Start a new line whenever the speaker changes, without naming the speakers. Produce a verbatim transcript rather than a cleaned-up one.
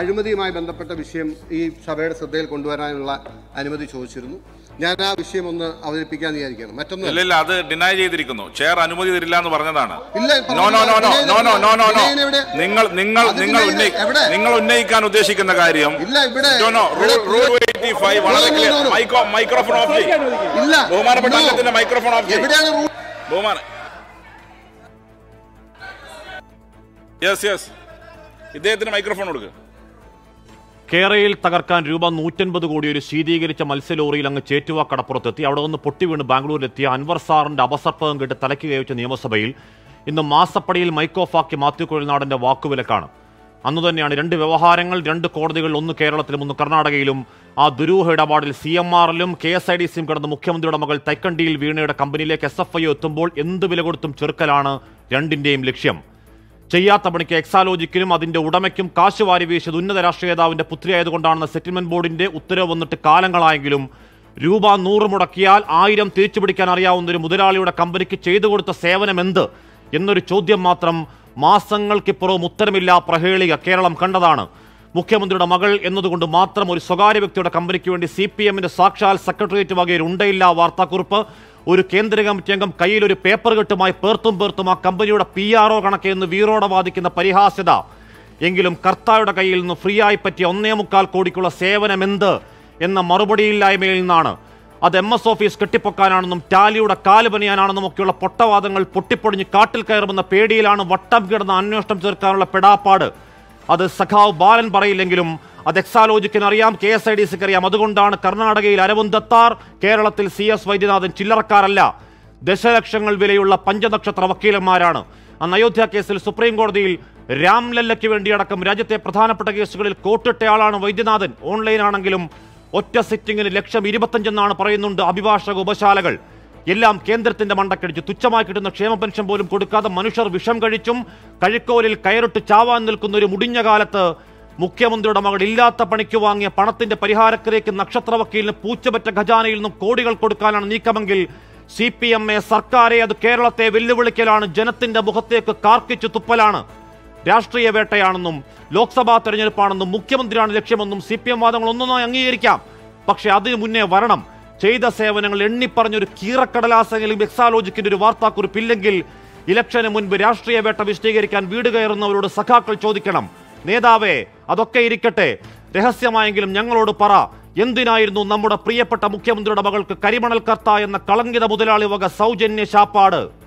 അഴിമതിയുമായി ബന്ധപ്പെട്ട വിഷയം ഈ സഭയുടെ ശ്രദ്ധയിൽ കൊണ്ടുവരാനുള്ള അനുമതി ചോദിച്ചിരുന്നു. ഞാൻ ആ വിഷയം ഒന്ന് അവതരിപ്പിക്കാൻ വിചാരിക്കണം. മറ്റൊന്നും
ഇല്ല, അത് ഡിനൈ ചെയ്തിരിക്കുന്നു. ചെയർ അനുമതി തരില്ല എന്ന് പറഞ്ഞതാണ്. നിങ്ങൾ നിങ്ങൾ നിങ്ങൾ നിങ്ങൾ ഉന്നയിക്കാൻ ഉദ്ദേശിക്കുന്ന കാര്യം മൈക്രോഫോൺ ഓഫ് ചെയ്യും. ബഹുമാനപ്പെട്ട അംഗത്തിന്റെ മൈക്രോഫോൺ ഓഫ് ചെയ്യും. ബഹുമാന യെസ് യെസ് ഇദ്ദേഹത്തിന് മൈക്രോഫോൺ കൊടുക്കുക.
കേരളയിൽ തകർക്കാൻ രൂപ നൂറ്റൻപത് കോടി ഒരു ശീതീകരിച്ച മത്സ്യലോറിയിൽ അങ്ങ് ചേറ്റുവ കടപ്പുറത്തെത്തി അവിടെ നിന്ന് പൊട്ടി വീണ് ബാംഗ്ലൂരിലെത്തിയ അൻവർ സാറിന്റെ അപസർപ്പകം കേട്ട് തലയ്ക്ക് കയച്ച നിയമസഭയിൽ ഇന്ന് മാസപ്പടിയിൽ മൈക്കോഫാക്കി മാത്യു കുഴൽനാടന്റെ വാക്കുവിലക്കാണ്. അന്നു തന്നെയാണ് രണ്ട് വ്യവഹാരങ്ങൾ, രണ്ട് കോടതികൾ, ഒന്ന് കേരളത്തിലും ഒന്ന് കർണാടകയിലും. ആ ദുരൂഹ ഇടപാടിൽ സി എം ആറിലും കെ എസ് ഐ ഡി സിയും കിടന്ന് മുഖ്യമന്ത്രിയുടെ മകൾ തൈക്കണ്ടിയിൽ വീണയുടെ കമ്പനിയിലേക്ക് എസ് എഫ് ഐ എത്തുമ്പോൾ എന്ത് വില കൊടുത്തും ചെറുക്കലാണ് രണ്ടിന്റെയും ലക്ഷ്യം. ചെയ്യാത്ത പണിക്ക് എക്സാലോജിക്കിനും അതിന്റെ ഉടമയ്ക്കും കാശ് വാരി വീശിയത് ഉന്നത രാഷ്ട്രീയ നേതാവിന്റെ പുത്രിയായതുകൊണ്ടാണെന്ന സെറ്റിൽമെന്റ് ബോർഡിന്റെ ഉത്തരവ് വന്നിട്ട് കാലങ്ങളായെങ്കിലും രൂപ നൂറ് മുടക്കിയാൽ ആയിരം തിരിച്ചുപിടിക്കാൻ അറിയാവുന്ന ഒരു മുതലാളിയുടെ കമ്പനിക്ക് ചെയ്തു കൊടുത്ത സേവനം എന്ത് എന്നൊരു ചോദ്യം മാത്രം മാസങ്ങൾക്കിപ്പുറവും ഉത്തരമില്ല പ്രഹേളിക കേരളം കണ്ടതാണ്. മുഖ്യമന്ത്രിയുടെ മകൾ എന്നതുകൊണ്ട് മാത്രം ഒരു സ്വകാര്യ വ്യക്തിയുടെ കമ്പനിക്ക് വേണ്ടി സി പി എമ്മിന്റെ സാക്ഷാൽ സെക്രട്ടേറിയറ്റ് വകയിൽ ഉണ്ടയില്ല വാർത്താക്കുറിപ്പ്. ഒരു കേന്ദ്ര കമ്മിറ്റി അംഗം കയ്യിൽ ഒരു പേപ്പർ കെട്ടുമായി പേർത്തും പേർത്തും ആ കമ്പനിയുടെ പി ആർ ഒ കണക്കെന്ന് വീറോടെ വാദിക്കുന്ന പരിഹാസ്യത. എങ്കിലും കർത്തായുടെ കയ്യിൽ നിന്ന് ഫ്രീ ആയി പറ്റിയ ഒന്നേ മുക്കാൽ കോടിക്കുള്ള സേവനമെന്ത് എന്ന മറുപടിയില്ലായ്മയിൽ നിന്നാണ്. അത് എം എസ് ഓഫീസ് കെട്ടിപ്പൊക്കാനാണെന്നും ടാലിയുടെ കാല് പനിയാനാണെന്നും ഒക്കെയുള്ള പൊട്ടവാദങ്ങൾ പൊട്ടിപ്പൊടിഞ്ഞ് കാട്ടിൽ കയറുമെന്ന പേടിയിലാണ് വട്ടം കിടന്ന അന്വേഷണം ചേർക്കാനുള്ള പെടാപ്പാട്. അത് സഖാവ് ബാലൻ പറയില്ലെങ്കിലും അത് എക്സാലോജിക്കിന് അറിയാം, കെ എസ് ഐ ഡി സിക്ക് അറിയാം. അതുകൊണ്ടാണ് കർണാടകയിൽ അരവിന്ദ് ദത്താർ, കേരളത്തിൽ സി എസ് വൈദ്യനാഥൻ ചില്ലറക്കാരല്ല. ദശലക്ഷങ്ങൾ വിലയുള്ള പഞ്ചനക്ഷത്ര വക്കീലന്മാരാണ്. അന്ന് അയോധ്യ കേസിൽ സുപ്രീം കോടതിയിൽ രാംലല്ലയ്ക്ക് വേണ്ടിയടക്കം രാജ്യത്തെ പ്രധാനപ്പെട്ട കേസുകളിൽ കോട്ടിട്ടയാളാണ് വൈദ്യനാഥൻ. ഓൺലൈനാണെങ്കിലും ഒറ്റ സിറ്റിംഗിന് ലക്ഷം ഇരുപത്തഞ്ചെന്നാണ് പറയുന്നുണ്ട് അഭിഭാഷക ഉപശാലകൾ. എല്ലാം കേന്ദ്രത്തിന്റെ മണ്ടക്കടിച്ച് തുച്ഛമായി കിട്ടുന്ന ക്ഷേമ പെൻഷൻ പോലും കൊടുക്കാതെ മനുഷ്യർ വിഷം കഴിച്ചും കഴുക്കോലിൽ കയറിട്ട് ചാവാൻ നിൽക്കുന്ന ഒരു മുടിഞ്ഞ കാലത്ത് മുഖ്യമന്ത്രിയുടെ മകൾ ഇല്ലാത്ത പണിക്ക് വാങ്ങിയ പണത്തിന്റെ പരിഹാരക്കരയ്ക്ക് നക്ഷത്ര വക്കീലിന് പൂച്ചപറ്റ ഖജാനയിൽ നിന്നും കോടികൾ കൊടുക്കാനാണ് നീക്കമെങ്കിൽ സി പി എം എ സർക്കാരെ അത് കേരളത്തെ വെല്ലുവിളിക്കലാണ്, ജനത്തിന്റെ മുഖത്തേക്ക് കാർക്കിച്ചു തുപ്പലാണ്. രാഷ്ട്രീയ വേട്ടയാണെന്നും ലോക്സഭാ തെരഞ്ഞെടുപ്പാണെന്നും മുഖ്യമന്ത്രിയാണ് ലക്ഷ്യമെന്നും സി പി എം വാദങ്ങൾ ഒന്നൊന്നായി അംഗീകരിക്കാം. പക്ഷെ അതിനു മുന്നേ വരണം ചെയ്ത സേവനങ്ങൾ എണ്ണിപ്പറഞ്ഞൊരു കീറക്കടലാസെങ്കിലും എക്സാലോജിക്കിന്റെ ഒരു വാർത്താക്കുറിപ്പില്ലെങ്കിൽ ഇലക്ഷന് മുൻപ് രാഷ്ട്രീയ വേട്ട വിശദീകരിക്കാൻ വീട് കയറുന്നവരോട് സഖാക്കൾ ചോദിക്കണം, നേതാവേ അതൊക്കെ ഇരിക്കട്ടെ, രഹസ്യമായെങ്കിലും ഞങ്ങളോട് പറ, എന്തിനായിരുന്നു നമ്മുടെ പ്രിയപ്പെട്ട മുഖ്യമന്ത്രിയുടെ മകൾക്ക് കരിമണൽ കർത്ത എന്ന കളങ്കിത മുതലാളി വക സൗജന്യ ശാപ്പാട്?